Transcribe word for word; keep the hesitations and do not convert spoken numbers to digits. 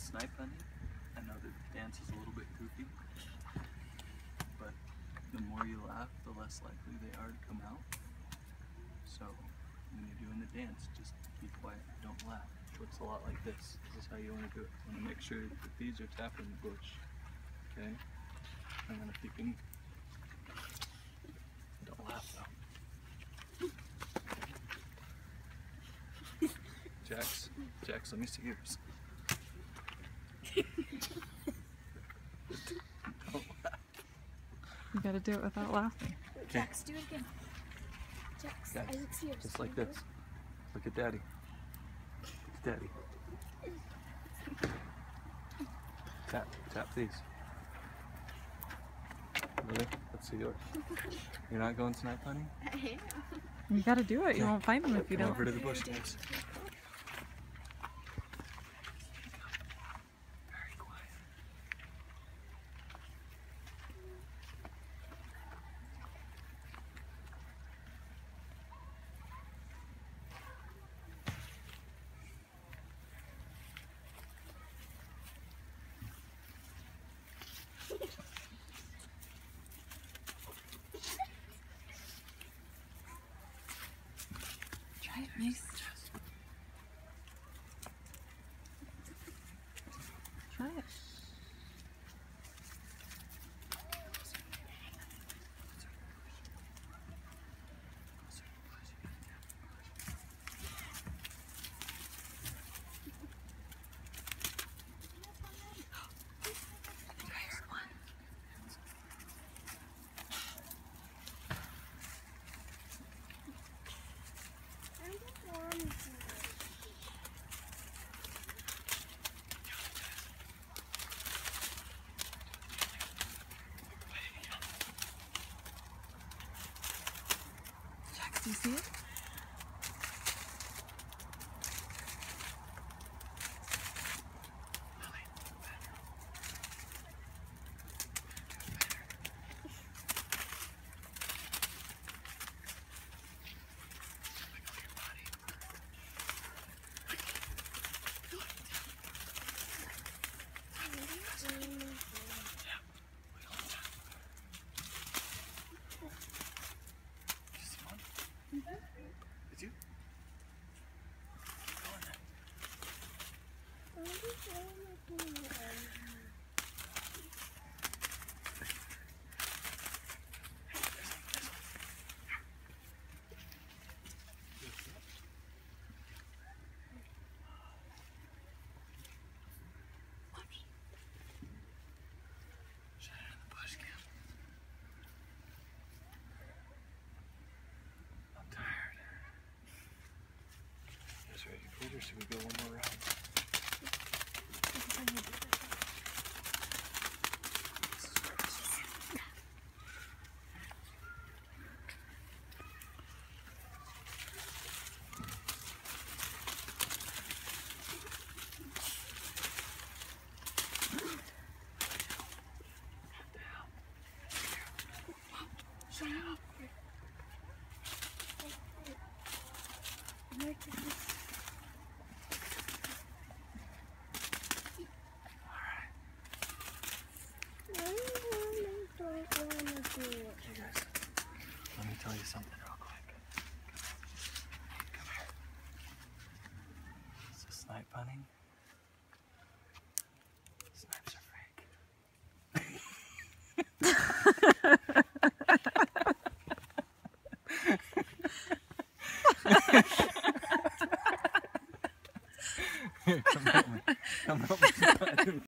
snipe hunting, I know that the dance is a little bit goofy, but the more you laugh, the less likely they are to come out. So when you're doing the dance, just be quiet, don't laugh. It looks a lot like this. This is how you want to do it. You want to make sure that these are tapping the bush. Okay? And then if you can, don't laugh though. Jax, Jax, let me see yours. Don't laugh. You gotta do it without laughing. Okay. Jax, do it again. Jax, Guys, I look serious. just like this. Look at Daddy. Look at Daddy. Tap, tap these. Really? Let's see yours. You're not going snipe hunting? I am. You gotta do it. You won't find them if you Come don't. over to the bush, guys. Very quiet. Try it, Mace. Try it. Jax, do you see it? Did you? Go on then. Shut it in the bush, Cam. I'm tired. You guys ready to quit or should we go one more round? Shut up. Okay guys, let me tell you something real quick. Come here. This is snipe hunting. Snipes are fake. Here, come help me. Come help me.